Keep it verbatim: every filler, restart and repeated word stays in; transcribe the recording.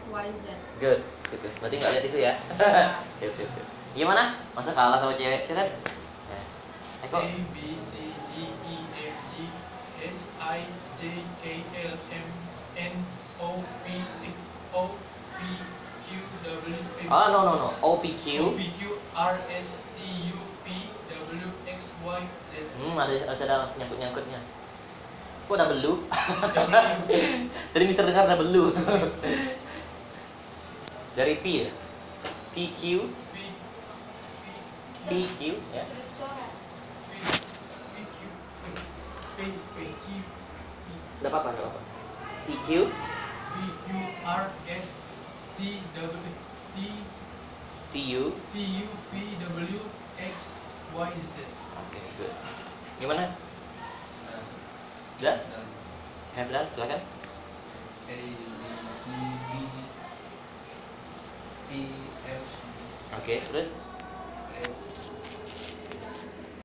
Y, Z. Good. Sip. Berarti nggak lihat itu ya? Sip, sip, sip. Gimana? Masa kalah sama cewek sih kan? Nah, Eko. A B C D E F G H I J K L M N O P O P Q W Oh no no no. O P O Q. P Q R S T U V W X Y Z. Hmm, ada ada nyangkut nyangkutnya. Kok double lu? W. Tadi mister dengar double lu. Dari P ya? P Q, V P Q ya. Sudah dicoret. V V Q P P Q Enggak apa-apa, enggak apa-apa. P Q, V Q R S T W T T U. T U V W X Y Z. Oke, good. Gimana? Udah? Have done, silakan. A B C D E F Oke, terus H